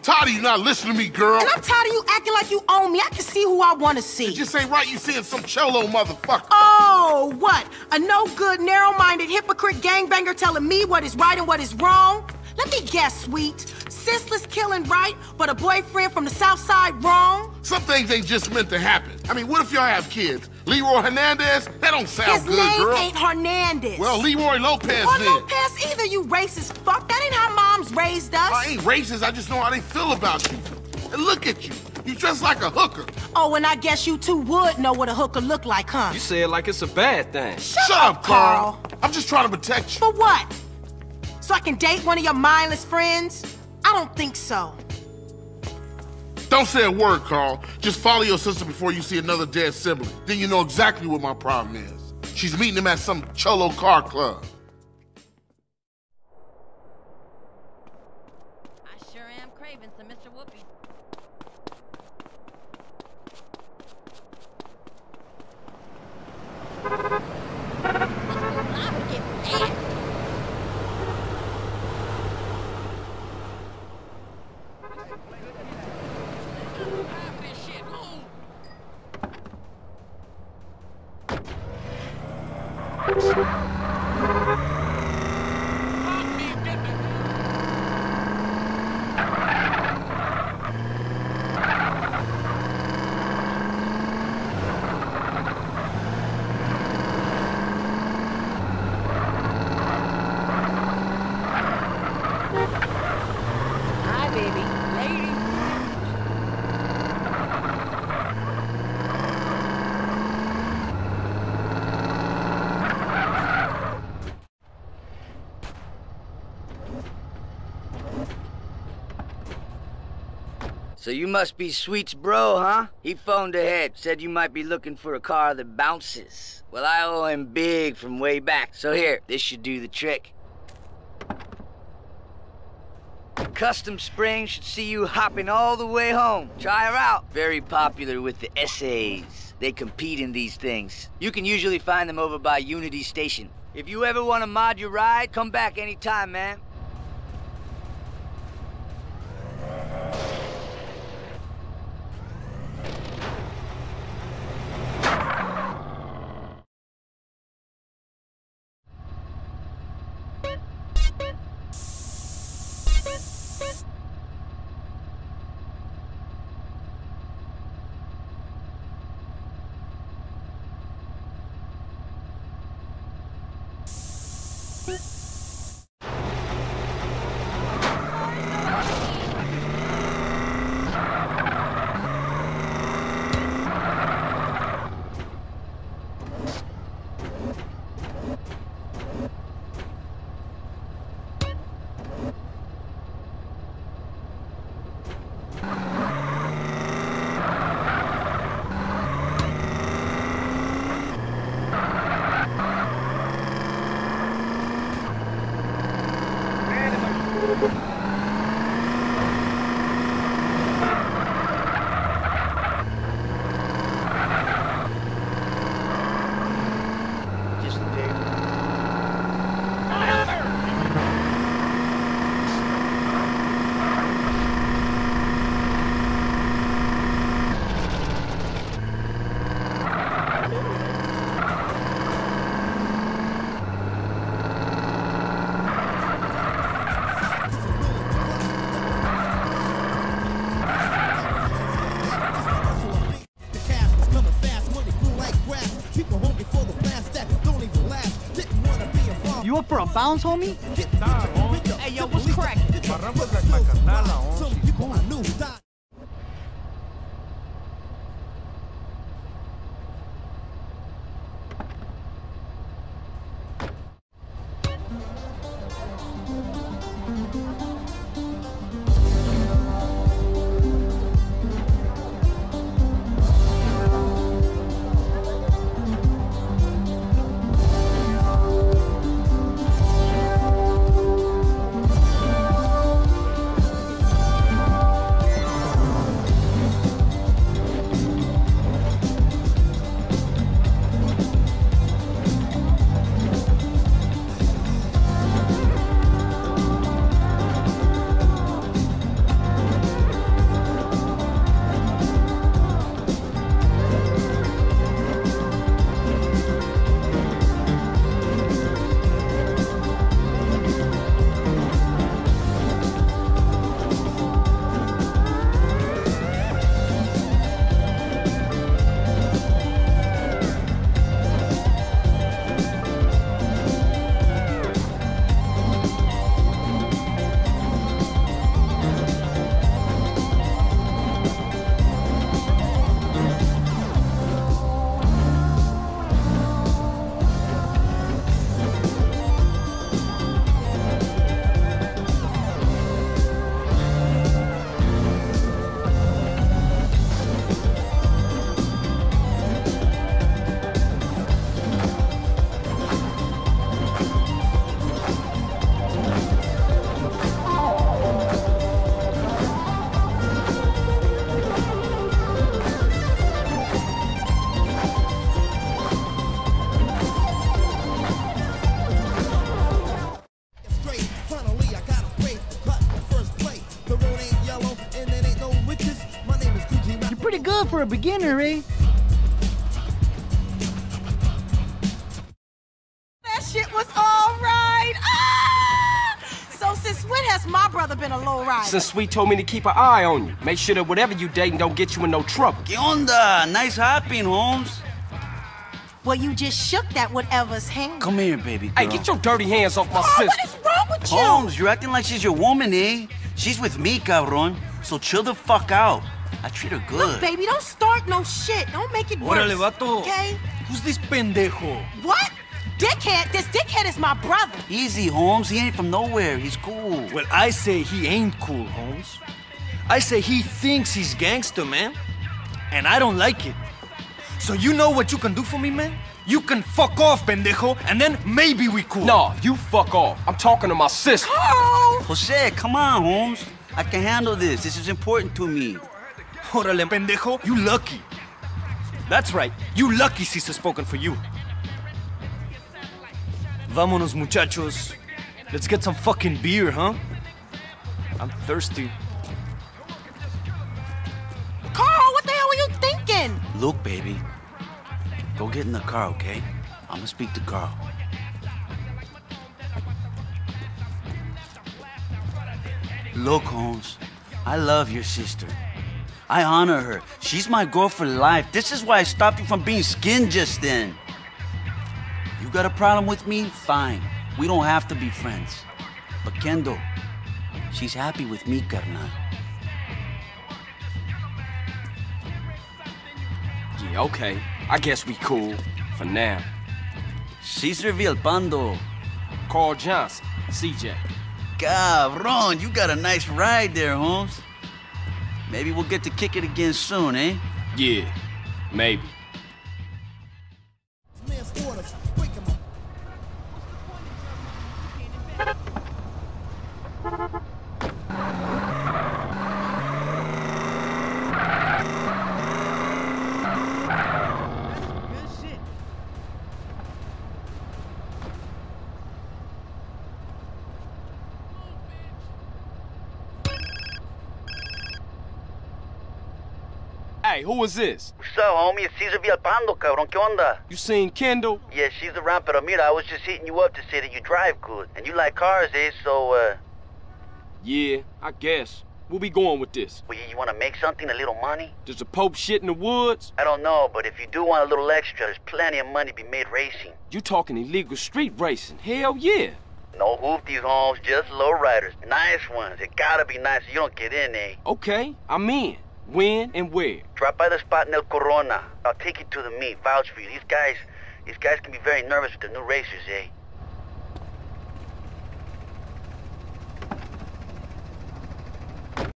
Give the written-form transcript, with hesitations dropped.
tired of you not listening to me, girl. And I'm tired of you acting like you own me. I can see who I want to see. It just ain't right you seeing some cholo motherfucker. Oh, what? A no-good, narrow-minded hypocrite gangbanger telling me what is right and what is wrong? Let me guess, sweet. Senseless killing right, but a boyfriend from the South Side wrong? Some things ain't just meant to happen. I mean, what if y'all have kids? Leroy Hernandez? That don't sound good, girl. His name ain't Hernandez. Well, Leroy Lopez or then. Lopez either, you racist fuck. That ain't how moms raised us. I ain't racist, I just know how they feel about you. And look at you. You dress like a hooker. Oh, and I guess you two would know what a hooker look like, huh? You say it like it's a bad thing. Shut up, Carl. I'm just trying to protect you. For what? So I can date one of your mindless friends? I don't think so. Don't say a word, Carl. Just follow your sister before you see another dead sibling. Then you know exactly what my problem is. She's meeting him at some cholo car club. I sure am craving some Mr. Whoopi. Hi, baby. Lady. So you must be Sweet's bro, huh? He phoned ahead, said you might be looking for a car that bounces. Well, I owe him big from way back, so here, this should do the trick. Custom Spring should see you hopping all the way home. Try her out. Very popular with the essays. They compete in these things. You can usually find them over by Unity Station. If you ever want to mod your ride, come back anytime, man. You up for a bounce, homie? Hey, yo, what's cracking? good for a beginner, eh? That shit was all right. Ah! So since when has my brother been a lowrider? Since Sweet told me to keep an eye on you. Make sure that whatever you dating don't get you in no trouble. ¿Qué onda? Nice hopping, Holmes. Well, you just shook that whatever's hand. Come here, baby girl. Hey, get your dirty hands off my Oh, sister. what is wrong with you? Holmes, you're acting like she's your woman, eh? She's with me, cabron. So chill the fuck out. I treat her good. Look, baby, don't start no shit. Don't make it worse. Órale, vato. Okay? Who's this pendejo? What? Dickhead? This dickhead is my brother. Easy, Holmes. He ain't from nowhere. He's cool. Well, I say he ain't cool, Holmes. I say he thinks he's gangster, man. And I don't like it. So you know what you can do for me, man? You can fuck off, pendejo, and then maybe we cool. No, you fuck off. I'm talking to my sister. Oh! Jose, come on, Holmes. I can handle this. This is important to me. Órale, pendejo, you lucky. That's right, you lucky Cesar spoken for you. Vámonos, muchachos. Let's get some fucking beer, huh? I'm thirsty. Carl, what the hell were you thinking? Look, baby. Go get in the car, okay? I'm gonna speak to Carl. Look, Holmes. I love your sister. I honor her. She's my girl for life. This is why I stopped you from being skinned just then. You got a problem with me? Fine. We don't have to be friends. But Kendall, she's happy with me, carnal. Yeah, okay. I guess we cool. For now. Cesar Villalpando. Carl Johnson. CJ. Cabron, you got a nice ride there, Holmes. Maybe we'll get to kick it again soon, eh? Yeah, maybe. Hey, who is this? What's up, homie? It's Cesar Villalpando, cabrón. ¿Qué onda? You seen Kendall? Yeah, she's around, pero mira, I was just hitting you up to say that you drive good. And you like cars, eh? So, Yeah, I guess. Where we going with this? well, you want to make something, a little money? Does the Pope shit in the woods? I don't know, but if you do want a little extra, there's plenty of money to be made racing. You talking illegal street racing? Hell yeah. No hoopties, Holmes, just low riders. Nice ones. It gotta be nice so you don't get in, eh? Okay, I'm in. When and where? Drop by the spot in El Corona. I'll take you to the meet, vouch for you. These guys can be very nervous with the new racers, eh?